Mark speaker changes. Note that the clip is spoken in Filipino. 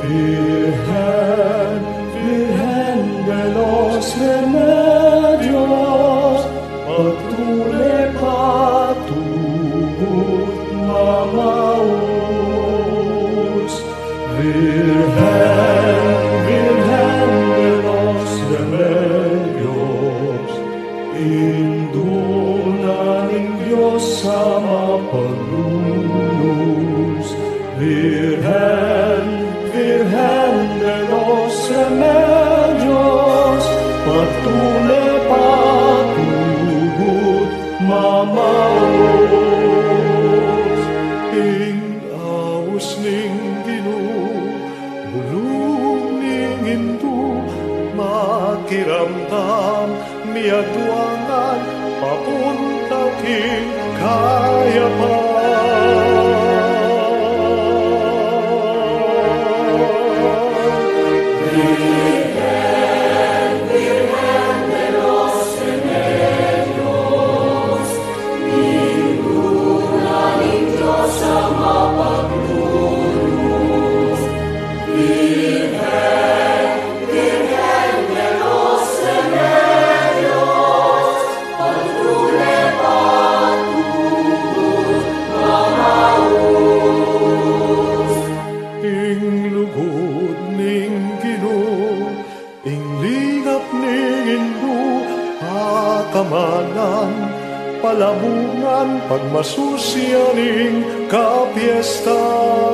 Speaker 1: Virgen, Virgen de los Remedios, pagtulay patubot mamaus. Virgen, Virgen de los Remedios, indunaning Diyos sa mapaglulos. Virgen, Virgen de los Remedios, pagtulay patubot mamaos. Ingawos ning Ginoo, bulong ning Hindu, makiramdam miadwangan papunta king kayapan. Kamalan, palamungan, pagmasusyaning kapiesta.